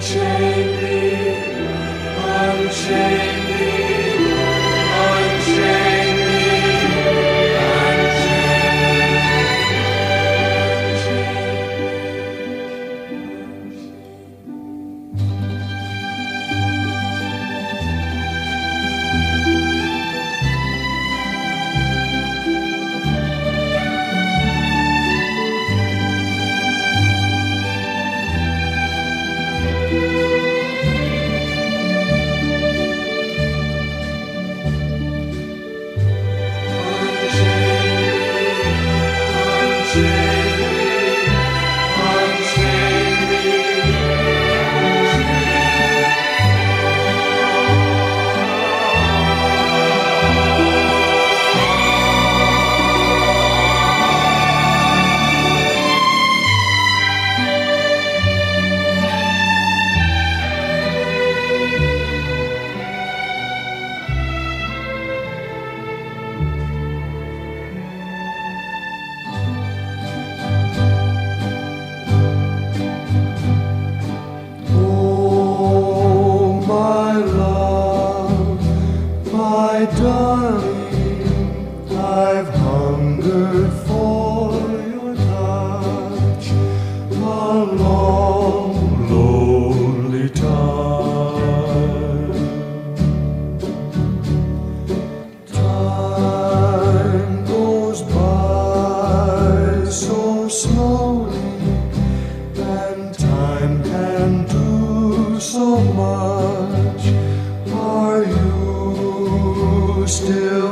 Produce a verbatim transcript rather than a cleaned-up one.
Unchain me, unchain me, unchain me, my darling, I've hungered for your touch a long, lonely time. Time goes by so slowly, and time can do so much. Are you still